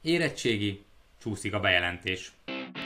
Érettségi, csúszik a bejelentés.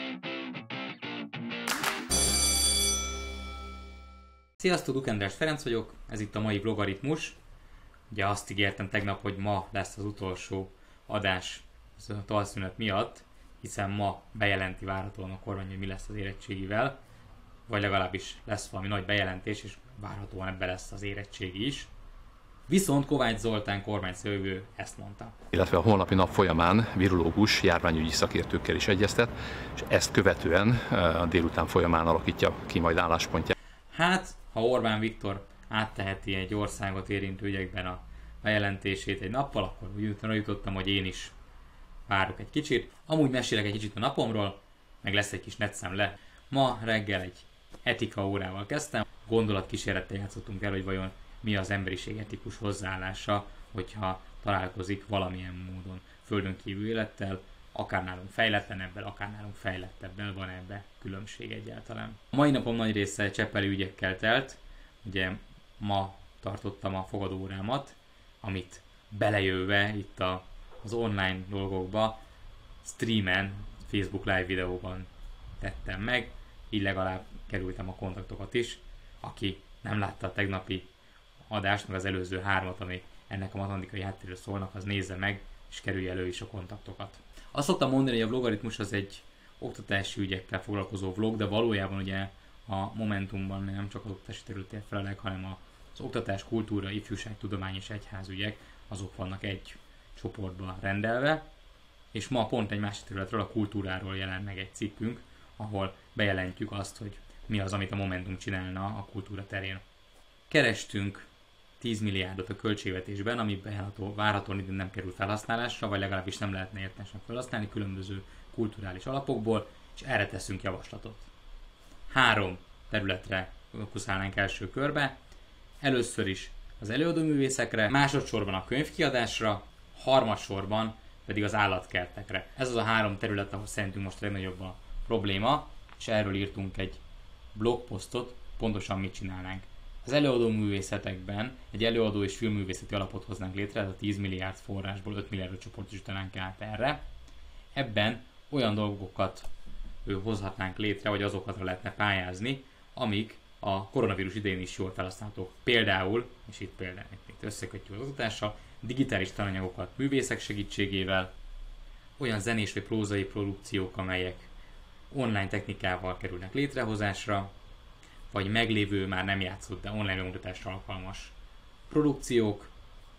Sziasztok, Duk András Ferenc vagyok, ez itt a mai Vlogaritmus. Ugye azt ígértem tegnap, hogy ma lesz az utolsó adás a tavaszszünet miatt, hiszen ma bejelenti várhatóan a kormány, hogy mi lesz az érettségivel, vagy legalábbis lesz valami nagy bejelentés, és várhatóan ebbe lesz az érettségi is. Viszont Kovács Zoltán kormányfővő ezt mondta. Illetve a holnapi nap folyamán virológus, járványügyi szakértőkkel is egyeztet, és ezt követően a délután folyamán alakítja ki majd álláspontját. Hát, ha Orbán Viktor átteheti egy országot érintő ügyekben a bejelentését egy nappal, akkor úgy jutottam, hogy én is várok egy kicsit. Amúgy mesélek egy kicsit a napomról, meg lesz egy kis netszemle. Ma reggel egy etika órával kezdtem. Gondolatkísérlettel játszottunk el, hogy vajon mi az emberiség etikus hozzáállása, hogyha találkozik valamilyen módon földön kívül élettel, akár nálunk fejletlenebbel, akár nálunk fejlettebbel, van ebbe különbség egyáltalán. A mai napom nagy része cseppeli ügyekkel telt. Ugye ma tartottam a fogadóórámat, amit belejöve itt az online dolgokba, streamen, Facebook live videóban tettem meg, így legalább kerültem a kontaktokat is. Aki nem látta a tegnapi adást, meg az előző 3-at, amik ennek a matematikai háttérről szólnak, az nézze meg, és kerülje elő is a kontaktokat. Azt szoktam mondani, hogy a Vlogaritmus az egy oktatási ügyekkel foglalkozó vlog, de valójában ugye a Momentumban nem csak az oktatási területért felelek, hanem az oktatás, kultúra, ifjúság, tudomány és egyházügyek, azok vannak egy csoportba rendelve, és ma pont egy másik területről, a kultúráról jelent meg egy cikkünk, ahol bejelentjük azt, hogy mi az, amit a Momentum csinálna a kultúra terén. Kerestünk 10 milliárdot a költségvetésben, ami várhatóan idén nem kerül felhasználásra, vagy legalábbis nem lehetne értelmesen felhasználni különböző kulturális alapokból, és erre teszünk javaslatot. 3 területre fókuszálnánk első körbe. Először is az előadóművészekre, másodszorban a könyvkiadásra, harmadsorban pedig az állatkertekre. Ez az a 3 terület, ahol szerintünk most legnagyobb a probléma, és erről írtunk egy blogposztot, pontosan mit csinálnánk. Az előadó művészetekben egy előadó és filmművészeti alapot hoznánk létre, ez a 10 milliárd forrásból 5 milliárdot csoportosítanánk át erre. Ebben olyan dolgokat hozhatnánk létre, vagy azokatra lehetne pályázni, amik a koronavírus idején is jól felhasználhatók. Például, és itt összekötjük az oktatással, digitális tananyagokat művészek segítségével, olyan zenés vagy prózai produkciók, amelyek online technikával kerülnek létrehozásra, vagy meglévő, már nem játszott, de online bemutatásra alkalmas produkciók,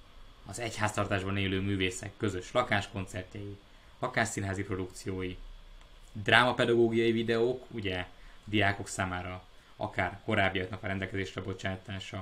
az egyháztartásban élő művészek közös lakáskoncertjei, lakásszínházi produkciói, drámapedagógiai videók, ugye diákok számára akár korábbiaknak a rendelkezésre bocsátása,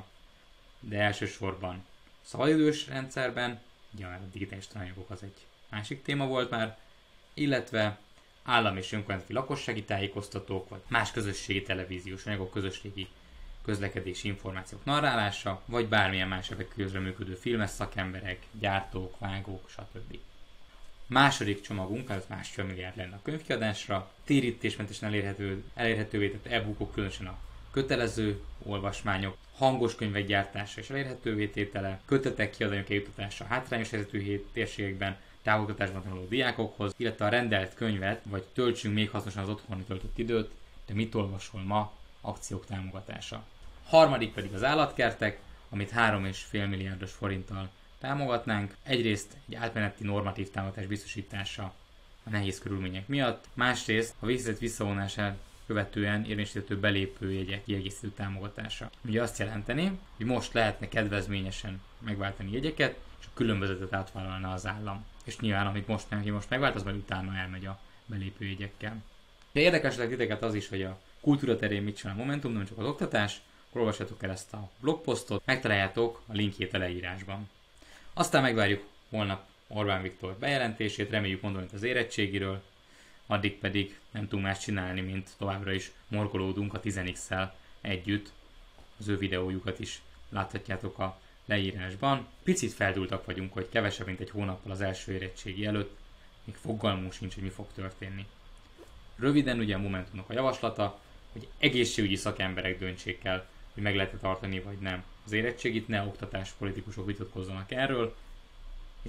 de elsősorban szabadidős rendszerben, ugye a digitális tananyagok az egy másik téma volt már, illetve állam és önkormányzati lakossági tájékoztatók, vagy más közösségi televíziós anyagok, közösségi közlekedési információk narrálása, vagy bármilyen más ebben közreműködő filmes szakemberek, gyártók, vágók, stb. Második csomagunk, az 1,5 milliárd lenne a könyvkiadásra, térítésmentesen elérhetővé tett e-bookok, különösen a kötelező olvasmányok, hangos könyvek gyártása és elérhetővé tétele, kötetek kiadványok eljutatása hátrányos helyzetű térségekben, távoktatásban tanuló diákokhoz, illetve a rendelt könyvet, vagy töltsünk még hasznosan az otthon töltött időt, de mit olvasol ma, akciók támogatása. Harmadik pedig az állatkertek, amit 3,5 milliárdos forinttal támogatnánk. Egyrészt egy átmeneti normatív támogatás biztosítása a nehéz körülmények miatt, másrészt a végzett visszavonását követően érvényesíthető belépőjegyek kiegészítő támogatása. Ugye azt jelenteni, hogy most lehetne kedvezményesen megváltani jegyeket, és a különbözetet átvállalna az állam. És nyilván, amit most megvált, az majd utána elmegy a belépőjegyekkel. De érdekes lehet titeket az is, hogy a kultúra terén mit csinál a Momentum, nem csak az oktatás, akkor olvassátok el ezt a blogposztot, megtaláljátok a linkjét a leírásban. Aztán megvárjuk holnap Orbán Viktor bejelentését, reméljük mondani az érettségiről, addig pedig nem tudunk más csinálni, mint továbbra is morgolódunk a 10x-szel együtt. Az ő videójukat is láthatjátok a leírásban. Picit feldúltak vagyunk, hogy kevesebb, mint egy hónappal az első érettségi előtt, még fogalmunk sincs, hogy mi fog történni. Röviden ugye a Momentumnak a javaslata, hogy egészségügyi szakemberek döntsék el, hogy meg lehet tartani vagy nem az érettségit, ne oktatáspolitikusok vitatkozzanak erről, és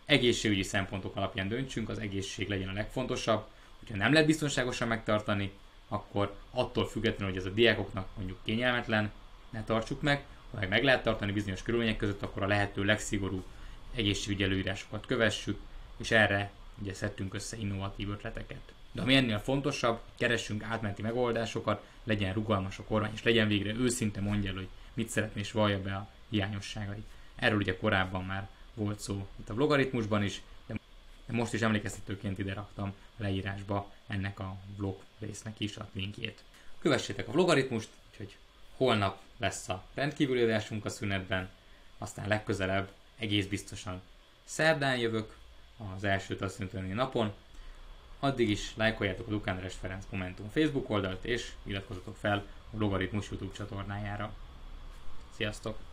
egészségügyi szempontok alapján döntsünk, az egészség legyen a legfontosabb. Hogyha nem lehet biztonságosan megtartani, akkor attól függetlenül, hogy ez a diákoknak mondjuk kényelmetlen, ne tartsuk meg, ha meg lehet tartani bizonyos körülmények között, akkor a lehető legszigorúbb egészségügyi előírásokat kövessük, és erre ugye szedtünk össze innovatív ötleteket. De ami ennél fontosabb, keressünk átmeneti megoldásokat, legyen rugalmas a kormány, és legyen végre őszinte, mondja el, hogy mit szeretné, és vallja be a hiányosságait. Erről ugye korábban már volt szó itt a Vlogaritmusban is, de most is emlékeztetőként ide raktam a leírásba ennek a vlog résznek is a linkjét. Kövessétek a Vlogaritmust, úgyhogy holnap lesz a rendkívüli adásunk a szünetben, aztán legközelebb egész biztosan szerdán jövök, az első tanítói napon. Addig is lájkoljátok a Dukán András Ferenc Momentum Facebook oldalt, és iratkozzatok fel a Vlogaritmus YouTube csatornájára. Sziasztok!